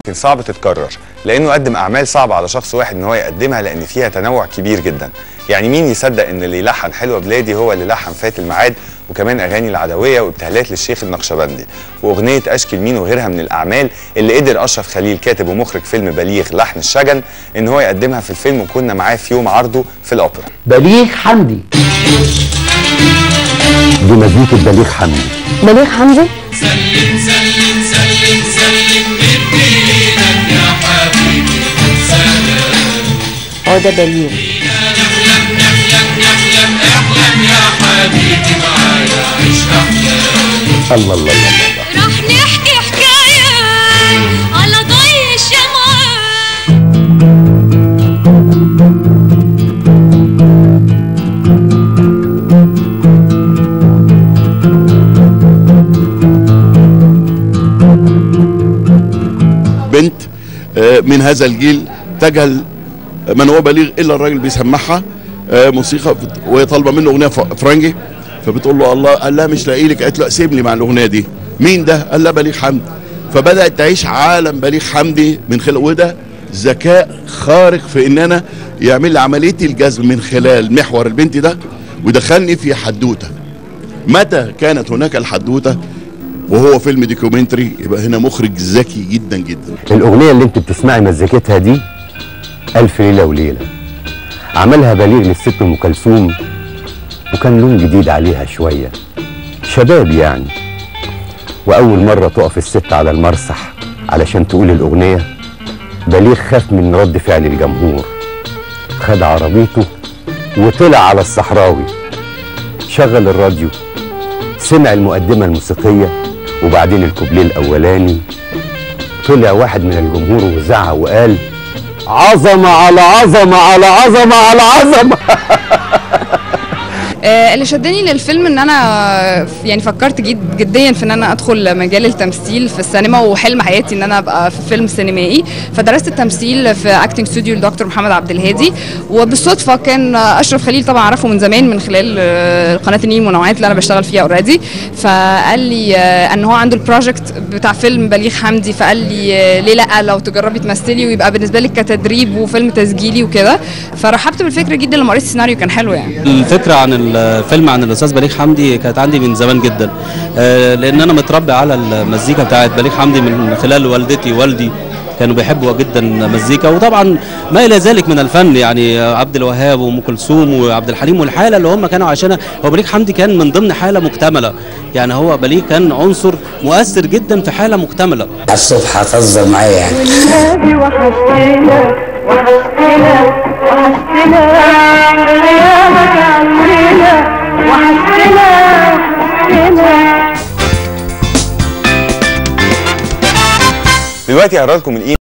لكن صعب تتكرر، لانه قدم اعمال صعبه على شخص واحد ان هو يقدمها، لان فيها تنوع كبير جدا. يعني مين يصدق ان اللي يلحن حلوة بلادي هو اللي لحن فات الميعاد، وكمان اغاني العدويه وابتهالات للشيخ النقشبندي، واغنيه اشكي لمين وغيرها من الاعمال اللي قدر اشرف خليل كاتب ومخرج فيلم بليغ لحن الشجن ان هو يقدمها في الفيلم، وكنا معاه في يوم عرضه في الاوبرا. بليغ حمدي، دي مزيكة بليغ حمدي. بليغ حمدي سلم سلم سلم سلم بدينك يا حبيبي سلام. هو ده بليغ. نحلم نحلم نحلم احلم يا حبيبي معايا عيش احلام. الله الله الله الله. راح نحكي حكاية على ضي الشمعة. بنت من هذا الجيل تجهل من هو بليغ الا الراجل بيسمعها موسيقى، وهي طالبه منه اغنيه فرنجي، فبتقول له الله، قال لها مش لاقي لك، قالت له سيب لي مع الاغنيه دي. مين ده؟ قال لها بليغ حمدي. فبدات تعيش عالم بليغ حمدي من خلال، وده ذكاء خارق في ان انا يعمل لي عمليه الجذب من خلال محور البنت ده ودخلني في حدوته. متى كانت هناك الحدوته وهو فيلم دوكيومنتري؟ يبقى هنا مخرج ذكي جدا جدا. الأغنية اللي أنت بتسمعي مزيكتها دي ألف ليلة وليلة، عملها بليغ للست أم كلثوم، وكان لون جديد عليها شوية، شباب يعني. وأول مرة تقف الست على المسرح علشان تقول الأغنية، بليغ خاف من رد فعل الجمهور، خد عربيته وطلع على الصحراوي، شغل الراديو، سمع المقدمة الموسيقية وبعدين الكوبليه الأولاني، طلع واحد من الجمهور وزعق وقال عظمة على عظمة على عظمة على عظمة. اللي شدني للفيلم ان انا يعني فكرت جديا في ان انا ادخل مجال التمثيل في السينما، وحلم حياتي ان انا ابقى في فيلم سينمائي. فدرست التمثيل في اكتنج ستوديو لدكتور محمد عبد الهادي، وبالصدفه كان اشرف خليل طبعا اعرفه من زمان من خلال قناه النيل المنوعات اللي انا بشتغل فيها اوريدي، فقال لي ان هو عنده البروجكت بتاع فيلم بليغ حمدي، فقال لي ليه لا لو تجربي تمثلي ويبقى بالنسبه لك كتدريب وفيلم تسجيلي وكده. فرحبت بالفكره جدا لما قريت السيناريو، كان حلو يعني. الفكره عن الفيلم عن الاستاذ بليغ حمدي كانت عندي من زمان جدا، لان انا متربي على المزيكا بتاعت بليغ حمدي من خلال والدتي ووالدي، كانوا بيحبوا جدا مزيكا، وطبعا ما الى ذلك من الفن، يعني عبد الوهاب وام كلثوم وعبد الحليم، والحاله اللي هم كانوا عايشينها. هو بليغ حمدي كان من ضمن حاله مكتمله، يعني هو بليغ كان عنصر مؤثر جدا في حاله مكتمله. الصبح هتهزر معايا يعني. والنبي وحشتنا وحشتنا وحشتنا غيابك عننا وحشتنا وحشتنا. دلوقتي هقرا لكم